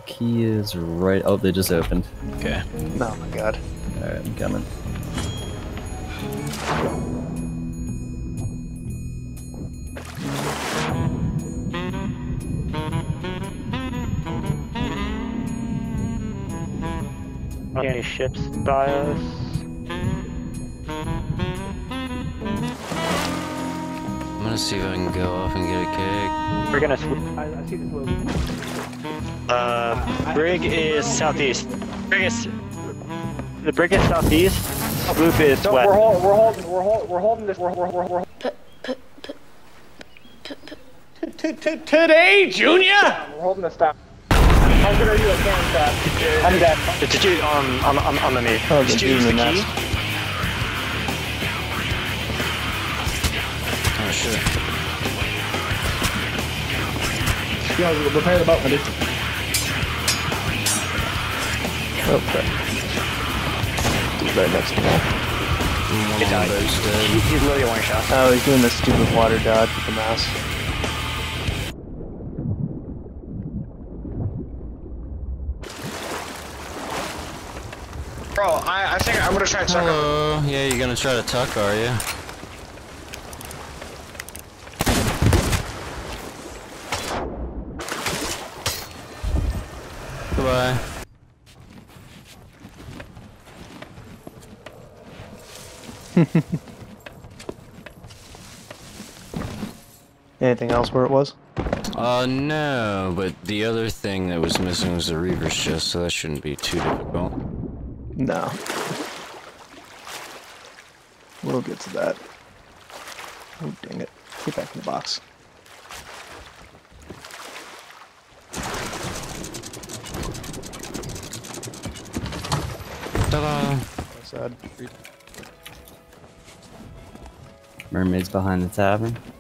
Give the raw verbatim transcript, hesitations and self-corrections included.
key is right. Oh, they just opened. Okay. Oh my god. Alright, I'm coming. Any ships by us? I'm gonna see if I can go off and get a keg. We're gonna swoop. I, I see this little. Uh, brig is southeast. Brig is. The brig is southeast. Loop is No, west. we're, hold, we're holding. We're holding. We're holding this. We're we're we're. we're Today, Junior. we're holding this down. How good are you at cannon shot? I'm dead. Did you um on on on the me? Oh, Did the you use the demon key? nest. Oh shit. Yo, repair the boat, buddy. Okay. He's right next to me. One He of died. those dead. He, he's literally one shot. Oh, he's doing this stupid water dodge with the mouse. Bro, I, I think I'm gonna try and suck him. Hello. Yeah, you're gonna try to tuck, are you? Goodbye. Anything else where it was? Uh, no, but the other thing that was missing was the Reaver's chest, so that shouldn't be too difficult. No. We'll get to that. Oh, dang it. Get back in the box. Ta-da! Sad. Mermaids behind the tavern.